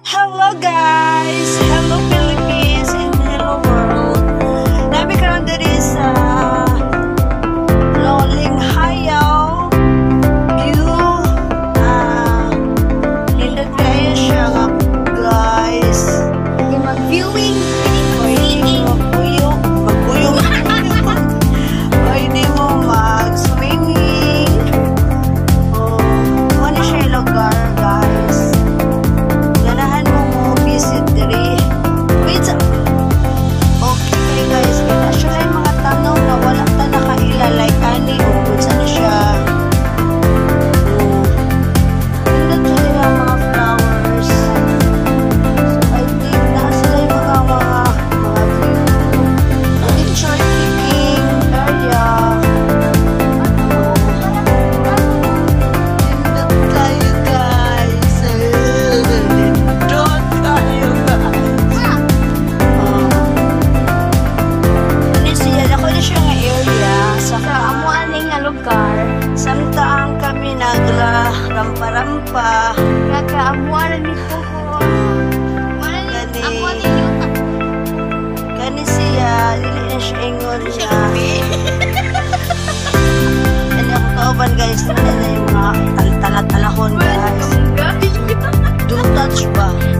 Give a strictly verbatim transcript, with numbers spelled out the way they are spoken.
Hello guys! Hello Philippines and hello world! Nabi karon diri sa Loling Hayaw view. Ah, nindot kayo siya nga guys. Hindi mag-viewing. Pwede mo magpuyok. Magpuyok. Pwede mo mag-swimming. Oh, ano siya yung lugar guys. Ganahan mo mo visit diri. Wait sa... Okay kayo guys. Actually yung mga tanong na wala ta nakaila like ani o kung saan siya. Oh. Nindot siya yung mga flowers. I think na sila yung mga mga mga view. Picture taking area. Nindot kayo guys. Nindot kayo guys. Oh. Ano siya? Ako na siya nga area. Sa Sa amo aning nga lugar, samtaang kami nagla rampa-rampa. nagkaamuan ni po ko. Wala ni Gani. amo aning yuta. Kani siya, dili na siya ingon niya. Ano ako kauban guys, na na yung mga tal-talat-talahon guys. Don't touch ba?